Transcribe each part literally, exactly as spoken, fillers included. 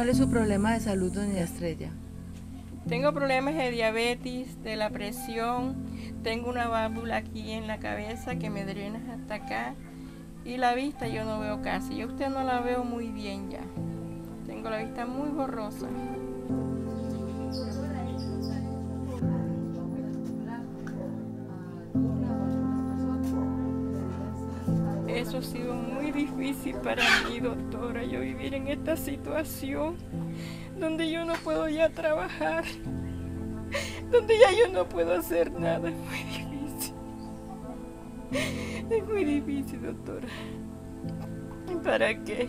¿Cuál es su problema de salud, doña Estrella? Tengo problemas de diabetes, de la presión, tengo una válvula aquí en la cabeza que me drena hasta acá y la vista yo no veo casi. Yo usted no la veo muy bien ya. Tengo la vista muy borrosa. Eso ha sido muy difícil para mí, doctora, yo vivir en esta situación donde yo no puedo ya trabajar, donde ya yo no puedo hacer nada. Es muy difícil. Es muy difícil, doctora. ¿Para qué?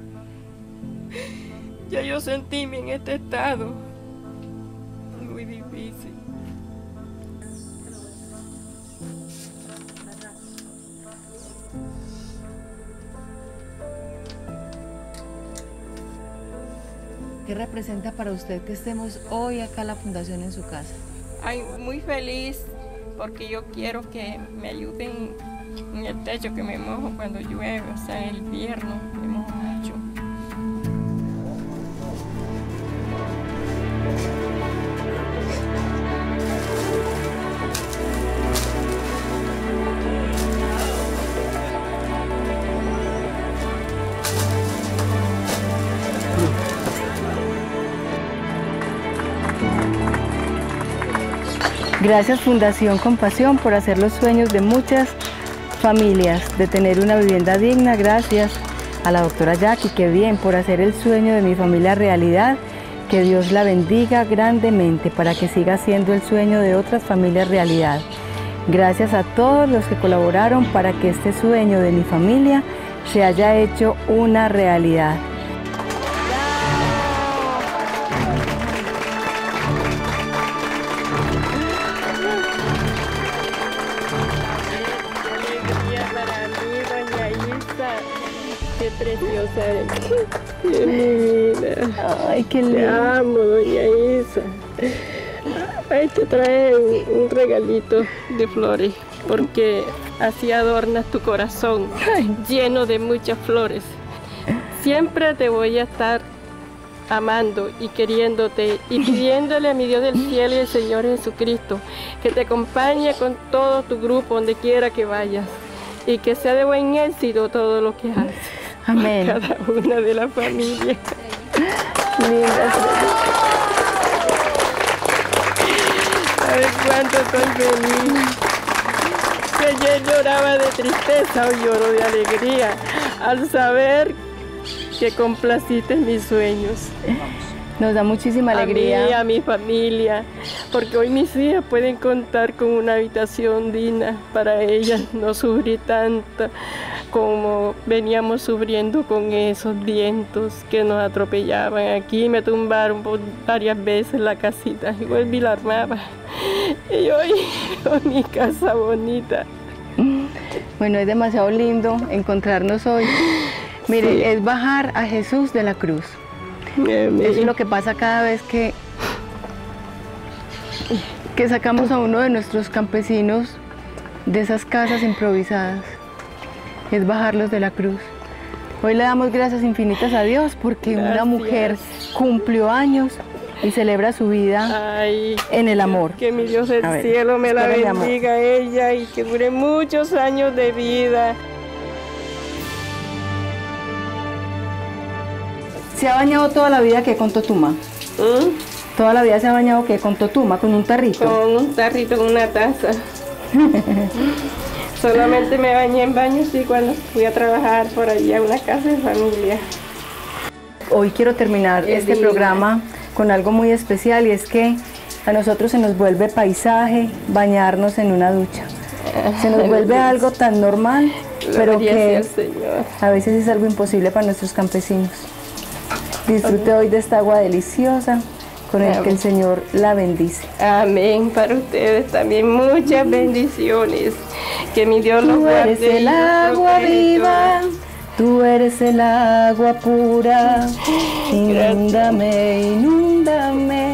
Ya yo sentíme en este estado. Muy difícil. ¿Qué representa para usted que estemos hoy acá en la fundación en su casa? Ay, muy feliz porque yo quiero que me ayuden en el techo, que me mojo cuando llueve, o sea, en el invierno me mojo mucho. Gracias Fundación Compasión por hacer los sueños de muchas familias de tener una vivienda digna. Gracias a la doctora Jackie, que bien, por hacer el sueño de mi familia realidad. Que Dios la bendiga grandemente para que siga siendo el sueño de otras familias realidad. Gracias a todos los que colaboraron para que este sueño de mi familia se haya hecho una realidad. Qué preciosa eres. Qué linda. Ay, qué lindo. Te amo, doña Isa. Ahí te trae un, un regalito de flores, porque así adornas tu corazón, ay, lleno de muchas flores. Siempre te voy a estar amando y queriéndote y pidiéndole a mi Dios del cielo y al Señor Jesucristo que te acompañe con todo tu grupo donde quiera que vayas y que sea de buen éxito todo lo que haces. Amén. Cada una de la familia. Linda. ¿Sabes cuánto estoy feliz? Que ayer lloraba de tristeza, hoy lloro de alegría al saber que complaciste mis sueños. Nos da muchísima alegría. A mí, a mi familia, porque hoy mis hijas pueden contar con una habitación digna para ellas, no sufrir tanto como veníamos sufriendo con esos vientos que nos atropellaban. Aquí me tumbaron por varias veces la casita, igual y la armaba. Y hoy con mi casa bonita. Bueno, es demasiado lindo encontrarnos hoy. Mire, sí, es bajar a Jesús de la cruz. Amén. Eso es lo que pasa cada vez que, que sacamos a uno de nuestros campesinos de esas casas improvisadas. Es bajarlos de la cruz. Hoy le damos gracias infinitas a Dios porque gracias. Una mujer cumplió años y celebra su vida Ay, en el amor. Que mi Dios del ver, cielo me la bendiga a ella y que dure muchos años de vida. ¿Se ha bañado toda la vida que con totuma? ¿Mm? ¿Toda la vida se ha bañado que con totuma, con un tarrito? Con un tarrito, con una taza. Solamente me bañé en baños y cuando fui a trabajar por allá a una casa de familia. Hoy quiero terminar es este divina. programa con algo muy especial y es que a nosotros se nos vuelve paisaje bañarnos en una ducha. Se nos vuelve algo tan normal, pero que a veces es algo imposible para nuestros campesinos. Disfrute hoy de esta agua deliciosa con el que el Señor la bendice. Amén. Para ustedes también muchas bendiciones. Que mi Dios los guarde. Tú eres el agua viva, tú eres el agua pura. Inúndame, inúndame.